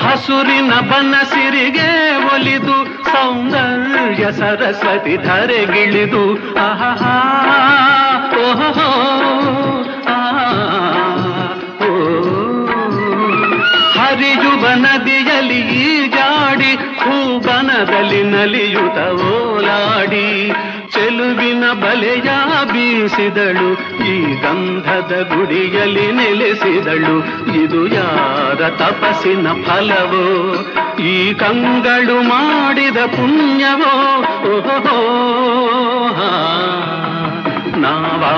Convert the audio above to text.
ಹಸುರಿನ ಬನಸಿರಿಗೆ ಒಲಿದು ಸೌಂದರ್ಯ ಸರಸ್ವತಿ ಧರೆಗಿಳಿದು ಆಹಾ ಓಹೋ ಹರಿಯುವ ನದಿಯಲ್ಲಿ ಈಜಾಡಿ ಹೂಬನದಲ್ಲಿ ನಲಿಯುತ ಓಲಾಡಿ ಚೆಲುವಿನ ಬಲೆಯ ಬೀಸಿದಳು ಈ ಗಂಧದ ಗುಡಿಯಲ್ಲಿ ನೆಲೆಸಿದಳು ಇದು ಯಾರ ತಪಸ್ಸಿನ ಫಲವೋ ಈ ಕಂಗಳು ಮಾಡಿದ ಪುಣ್ಯವೋ ಓಹೋ ನಾವ